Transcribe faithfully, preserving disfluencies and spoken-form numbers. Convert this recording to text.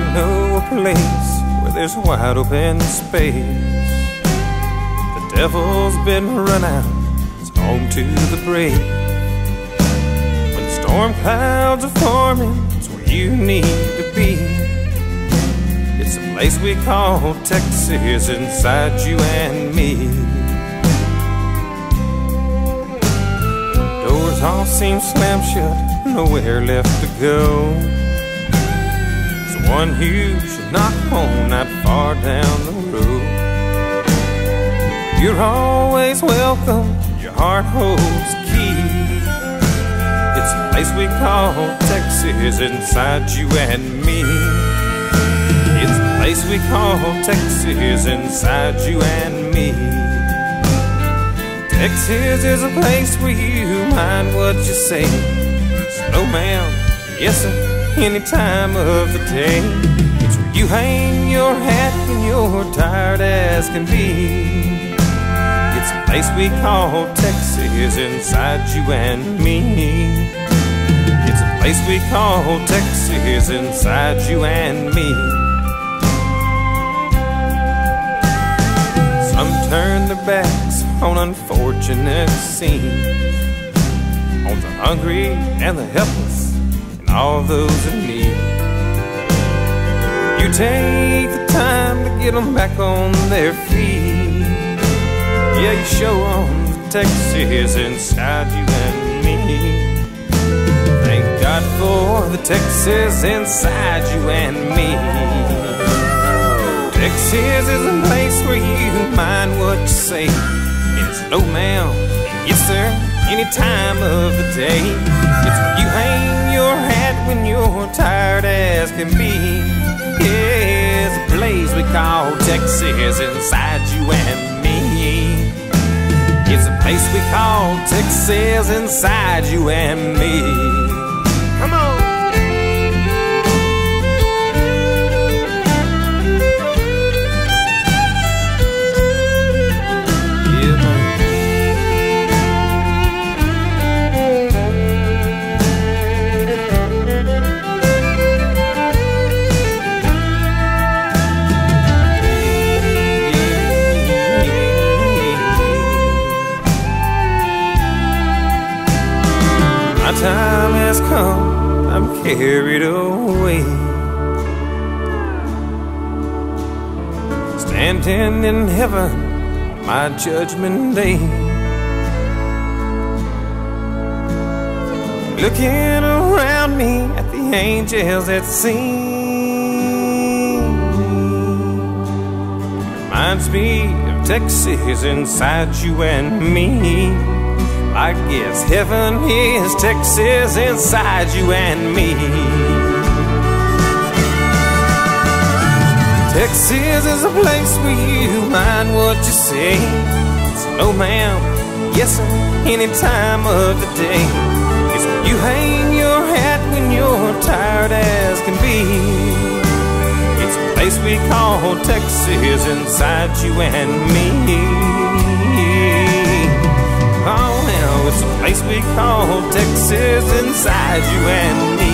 know a place where there's wide open space. The devil's been run out, it's home to the brave. When storm clouds are forming, it's where you need to be. It's a place we call Texas inside you and me. Doors all seem slammed shut, nowhere left to go. It's one you should knock on not far down the road. You're always welcome, your heart holds a key. It's a place we call Texas inside you and me. It's a place we call Texas inside you and me. Texas is a place where you mind what you say. Slow ma'am, yes sir, any time of the day. It's where you hang your hat when you're tired as can be. It's a place we call Texas inside you and me. It's a place we call Texas inside you and me. Some turn their backs on unfortunate scenes, on the hungry and the helpless and all those in need. You take the time to get them back on their feet. Yeah, you show them the Texas inside you and me. Thank God for the Texas inside you and me. Texas is a place where you mind what you say. It's no ma'am, yes sir, any time of the day. It's where you hang your hat when you're tired as can be. Yeah, it's a place we call Texas inside you and me. It's a place we call Texas inside you and me. Come on! My time has come, I'm carried away, standing in heaven on my judgment day, looking around me at the angels that sing. Reminds me of Texas inside you and me. I guess heaven is Texas inside you and me. Texas is a place where you mind what you say. It's no ma'am, yes sir, any time of the day. It's where you hang your hat when you're tired as can be. It's a place we call Texas inside you and me. Oh, well, it's a place we call Texas inside you and me.